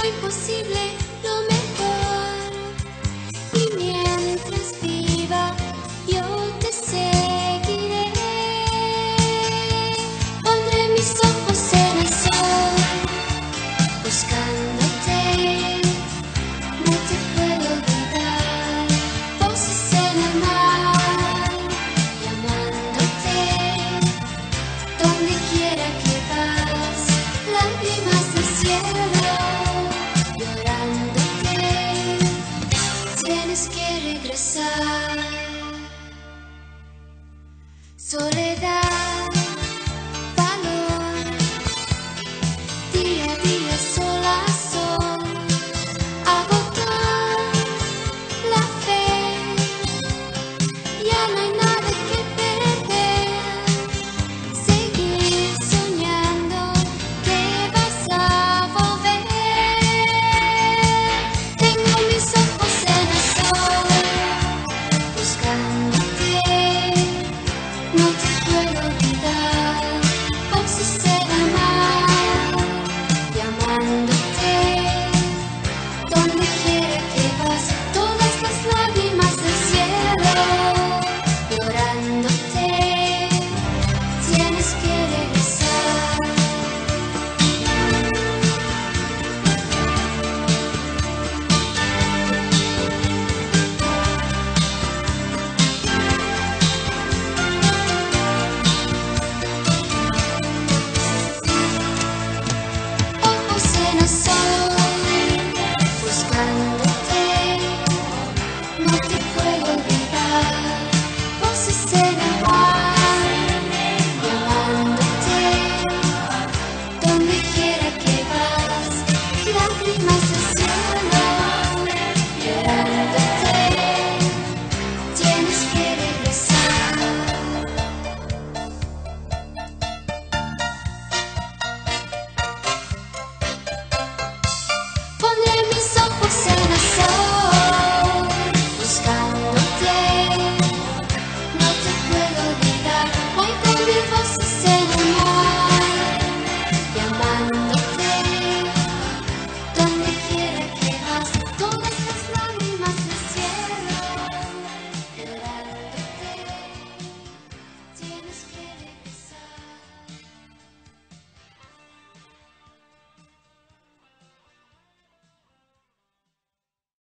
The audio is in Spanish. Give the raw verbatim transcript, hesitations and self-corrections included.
lo imposible, lo mejor. Y mientras viva, yo te seguiré. Pondré mis ojos en el sol, buscándote. No te puedo olvidar. Voces en el mar, llamándote. Donde quiera que vas, lágrimas del cielo, llorándote. Tienes que regresar. Soledad, valor, día a día, sol a sol, agotar la fe. Ya no hay nada que perder. Seguir soñando que vas a volver. Tengo mis ojos en el sol, buscándote. No te puedo olvidar. Voces en el mar, llamándote. Donde quiera que vas, todas las lágrimas del cielo, llorándote. Tienes que regresar. Ojos en el sol, buscándote. No te puedo olvidar. Voces en el mar, llamándote. Donde quiera que vas, lágrimas del